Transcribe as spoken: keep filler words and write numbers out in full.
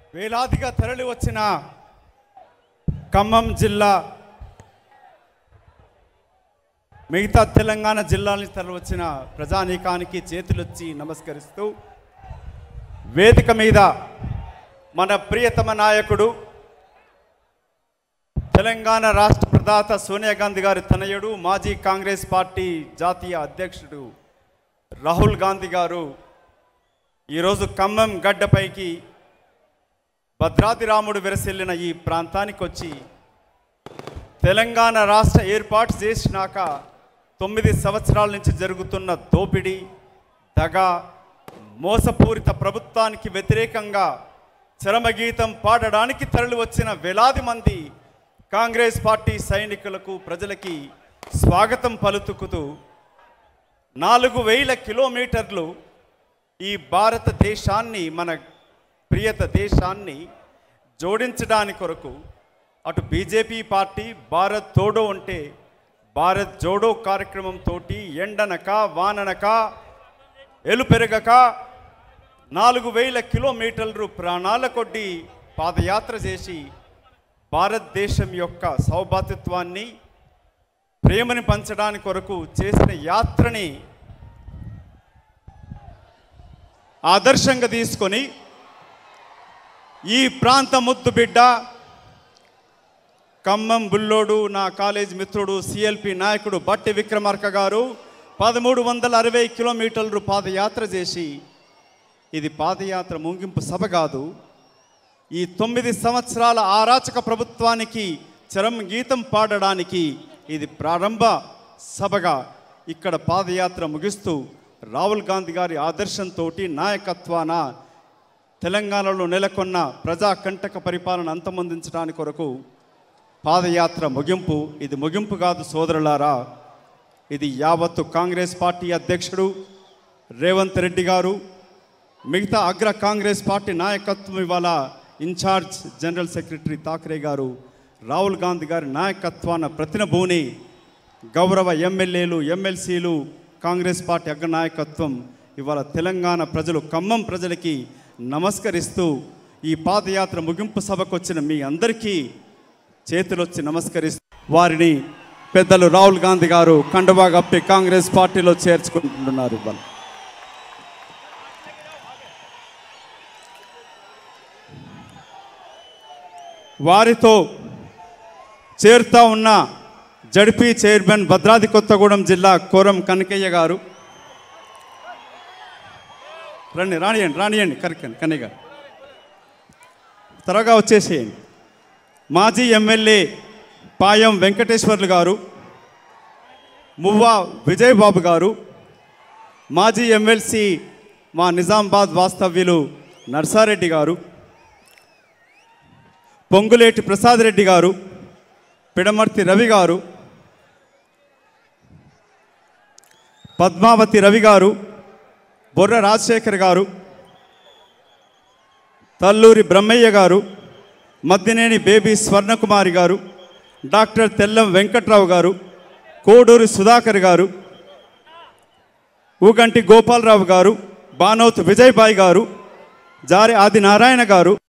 వేలాదిగా తరలి వచ్చిన ఖమ్మం జిల్లా మిగతా తెలంగాణ జిల్లాలని తరలి వచ్చిన ప్రజానీకానికి చేతులొచ్చి నమస్కరిస్తూ వేదిక మీద మన ప్రియతమ నాయకుడు తెలంగాణ రాష్ట్ర ప్రదాత సోనియా గాంధీ గారి తనయుడు మాజీ కాంగ్రెస్ పార్టీ జాతీయ అధ్యక్షుడు రాహుల్ గాంధీ గారు ఈరోజు ఖమ్మం గడ్డపైకి భద్రాద్రి రాముడు విరసిల్లిన ఈ ప్రాంతానికి వచ్చి తెలంగాణ రాష్ట్ర ఏర్పాటు చేసినాక తొమ్మిది సంవత్సరాల నుంచి జరుగుతున్న దోపిడీ దగ మోసపూరిత ప్రభుత్వానికి వ్యతిరేకంగా చరమగీతం పాడడానికి తరలి వచ్చిన వేలాది మంది కాంగ్రెస్ పార్టీ సైనికులకు ప్రజలకి స్వాగతం పలుకుతూ నాలుగు వేల కిలోమీటర్లు ఈ భారతదేశాన్ని మన ప్రియత దేశాన్ని జోడించడానికి కొరకు అటు బీజేపీ పార్టీ భారత్ తోడో అంటే భారత్ జోడో కార్యక్రమంతో ఎండనక వాననక ఎలుపెరగక నాలుగు వేల కిలోమీటర్లు ప్రాణాల కొద్దీ పాదయాత్ర చేసి భారతదేశం యొక్క సౌభాతృత్వాన్ని ప్రేమని పంచడానికి కొరకు చేసిన యాత్రని ఆదర్శంగా తీసుకొని ఈ ప్రాంత ముద్దు బిడ్డ ఖమ్మం బుల్లోడు నా కాలేజ్ మిత్రుడు సిఎల్పి నాయకుడు బట్టి విక్రమార్క గారు పదమూడు వందల అరవై కిలోమీటర్లు పాదయాత్ర చేసి ఇది పాదయాత్ర ముగింపు సభ కాదు, ఈ తొమ్మిది సంవత్సరాల ఆరాచక ప్రభుత్వానికి చరం గీతం పాడడానికి ఇది ప్రారంభ సభగా ఇక్కడ పాదయాత్ర ముగిస్తూ రాహుల్ గాంధీ గారి ఆదర్శంతో నాయకత్వాన తెలంగాణలో నెలకొన్న ప్రజాకంటక పరిపాలన అంతమొందించడానికి కొరకు పాదయాత్ర ముగింపు. ఇది ముగింపు కాదు సోదరులారా, ఇది యావత్తు కాంగ్రెస్ పార్టీ అధ్యక్షుడు రేవంత్ రెడ్డి గారు, మిగతా అగ్ర కాంగ్రెస్ పార్టీ నాయకత్వం ఇవాళ ఇన్ఛార్జ్ జనరల్ సెక్రటరీ థాకరే గారు రాహుల్ గాంధీ గారి నాయకత్వాన ప్రతినభూని గౌరవ ఎమ్మెల్యేలు ఎమ్మెల్సీలు కాంగ్రెస్ పార్టీ అగ్ర నాయకత్వం ఇవాళ తెలంగాణ ప్రజలు ఖమ్మం ప్రజలకి నమస్కరిస్తూ ఈ పాదయాత్ర ముగింపు సభకు వచ్చిన మీ అందరికీ చేతులొచ్చి నమస్కరిస్తూ వారిని పెద్దలు రాహుల్ గాంధీ గారు కండువా కప్పి కాంగ్రెస్ పార్టీలో చేర్చుకుంటున్నారు. ఇవాళ వారితో చేరుతా ఉన్న జడ్పీ చైర్మన్ భద్రాద్రి కొత్తగూడెం జిల్లా కోరం కనకయ్య గారు, రండి రానియండి రానియండి కనకండి కన్నయ్య గారు త్వరగా వచ్చేసేయండి. మాజీ ఎమ్మెల్యే పాయం వెంకటేశ్వర్లు గారు, మువ్వా విజయబాబు గారు, మాజీ ఎమ్మెల్సీ మా నిజామాబాద్ వాస్తవ్యులు నర్సారెడ్డి గారు, పొంగులేటి ప్రసాద్ రెడ్డి గారు, పిడమర్తి రవి గారు, పద్మావతి రవి గారు, బొర్ర రాజశేఖర్ గారు, తల్లూరి బ్రహ్మయ్య గారు, మద్దినేని బేబీ స్వర్ణకుమారి గారు, డాక్టర్ తెల్లం వెంకట్రావు గారు, కోడూరి సుధాకర్ గారు, ఊగంటి గోపాలరావు గారు, బానోత్ విజయబాయి గారు, జారి ఆదినారాయణ గారు,